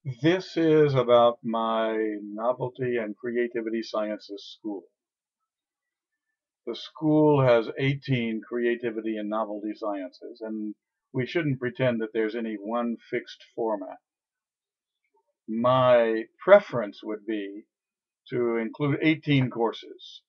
This is about my Novelty and Creativity Sciences School. The school has 18 creativity and novelty sciences, and we shouldn't pretend that there's any one fixed format. My preference would be to include 18 courses,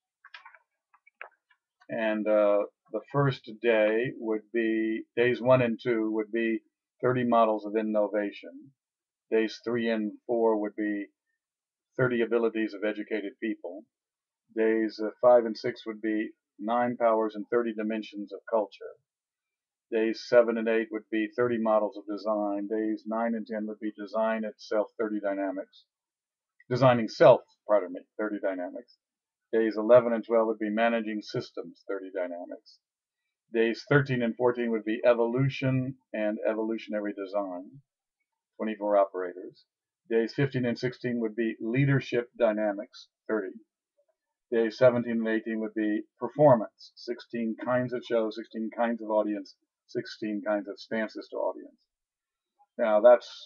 and the first day would be, days 1 and 2 would be 30 models of innovation. Days 3 and 4 would be 30 abilities of educated people. Days 5 and 6 would be 9 powers and 30 dimensions of culture. Days 7 and 8 would be 30 models of design. Days 9 and 10 would be design itself, 30 dynamics. Designing self, pardon me, 30 dynamics. Days 11 and 12 would be managing systems, 30 dynamics. Days 13 and 14 would be evolution and evolutionary design, 24 operators. Days 15 and 16 would be leadership dynamics, 30. Days 17 and 18 would be performance, 16 kinds of shows, 16 kinds of audience, 16 kinds of stances to audience. Now that's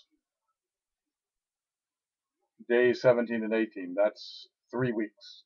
days 17 and 18. That's 3 weeks.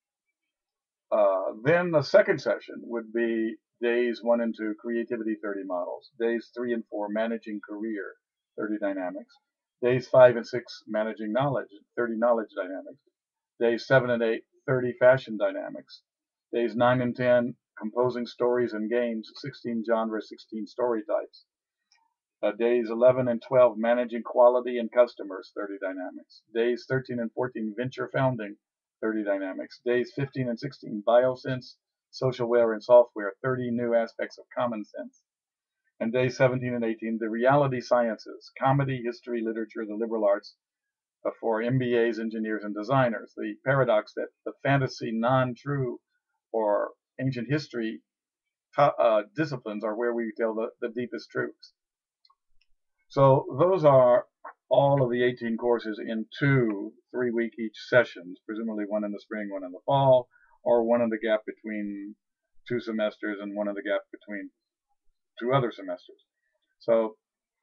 Then the second session would be days 1 and 2, creativity 30 models. Days 3 and 4, managing career, 30 dynamics. Days 5 and 6, managing knowledge, 30 knowledge dynamics. Days 7 and 8, 30 fashion dynamics. Days 9 and 10, composing stories and games, 16 genres, 16 story types. Days 11 and 12, managing quality and customers, 30 dynamics. Days 13 and 14, venture founding, 30 dynamics. Days 15 and 16, biosense, socialware and software, 30 new aspects of common sense. And days 17 and 18, the reality sciences, comedy, history, literature, the liberal arts, for MBAs, engineers, and designers. The paradox that the fantasy, non-true, or ancient history disciplines are where we tell the deepest truths. So those are all of the 18 courses in 2 3-week each sessions, presumably one in the spring, one in the fall, or one in the gap between 2 semesters and one in the gap between 2 other semesters. So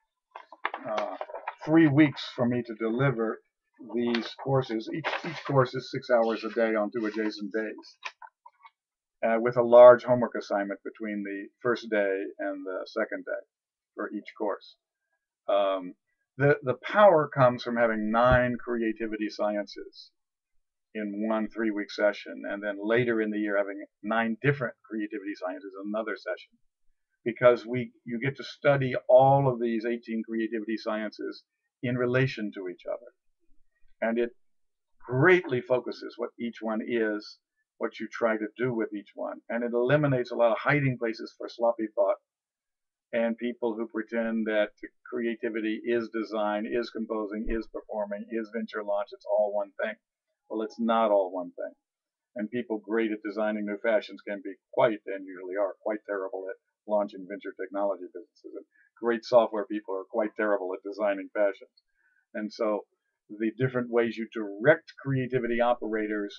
uh, 3 weeks for me to deliver these courses. Each course is 6 hours a day on 2 adjacent days, with a large homework assignment between the first day and the second day for each course. Um, the power comes from having 9 creativity sciences in one 3-week session, and then later in the year having 9 different creativity sciences in another session, because you get to study all of these 18 creativity sciences in relation to each other, and it greatly focuses what each one is, what you try to do with each one, and it eliminates a lot of hiding places for sloppy thought and people who pretend that creativity is design, is composing, is performing, is venture launch. It's all one thing. Well, it's not all one thing. And people great at designing new fashions can be quite, and usually are, quite terrible at launching venture technology businesses. And great software people are quite terrible at designing fashions. And so the different ways you direct creativity operators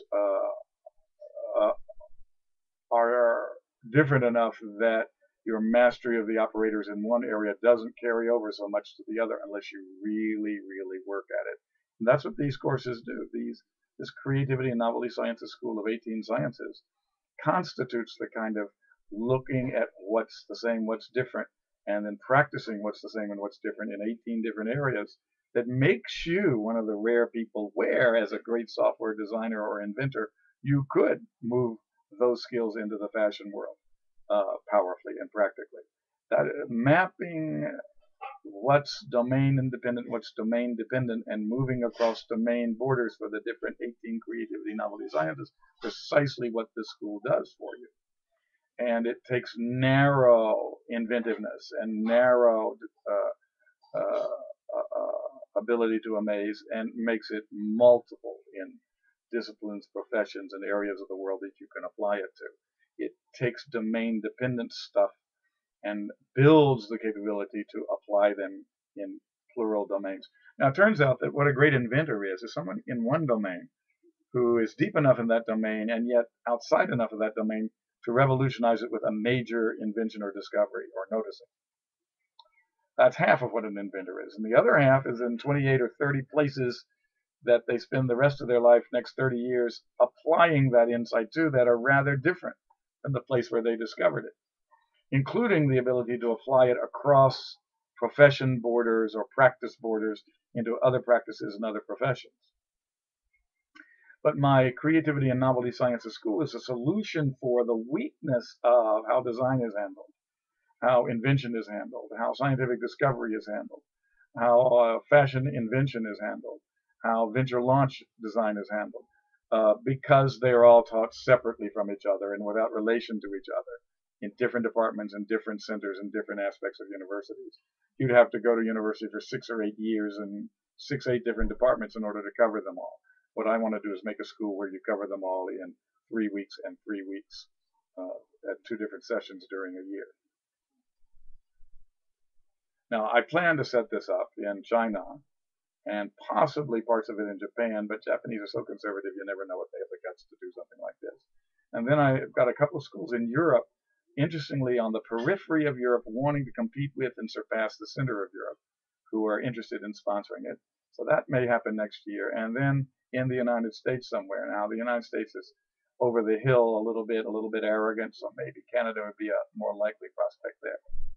uh, are different enough that your mastery of the operators in one area doesn't carry over so much to the other unless you really, really work at it. And that's what these courses do. This Creativity and Novelty Sciences School of 18 Sciences constitutes the kind of looking at what's the same, what's different, and then practicing what's the same and what's different in 18 different areas that makes you one of the rare people where, as a great software designer or inventor, you could move those skills into the fashion world powerfully and practically. That mapping what's domain independent, what's domain dependent, and moving across domain borders for the different 18 creativity novelty sciences, precisely what this school does for you. And it takes narrow inventiveness and narrow ability to amaze and makes it multiple in disciplines, professions, and areas of the world that you can apply it to. It takes domain dependent stuff and builds the capability to apply them in plural domains. Now, it turns out that what a great inventor is someone in one domain who is deep enough in that domain and yet outside enough of that domain to revolutionize it with a major invention or discovery or noticing. That's half of what an inventor is. And the other half is in 28 or 30 places that they spend the rest of their life, next 30 years, applying that insight to, that are rather different than the place where they discovered it, including the ability to apply it across profession borders or practice borders into other practices and other professions. But my Creativity and Novelty Sciences School is a solution for the weakness of how design is handled, how invention is handled, how scientific discovery is handled, how fashion invention is handled, how venture launch design is handled, because they are all taught separately from each other and without relation to each other in different departments and different centers and different aspects of universities. You'd have to go to university for 6 or 8 years and 6, 8 different departments in order to cover them all. What I want to do is make a school where you cover them all in 3 weeks and 3 weeks at 2 different sessions during a year. Now, I plan to set this up in China and possibly parts of it in Japan, but Japanese are so conservative, you never know if they have the guts to do something like this. And then I've got a couple of schools in Europe, interestingly on the periphery of Europe, wanting to compete with and surpass the center of Europe, who are interested in sponsoring it. So that may happen next year. And then in the United States somewhere. Now, the United States is over the hill a little bit arrogant, so maybe Canada would be a more likely prospect there.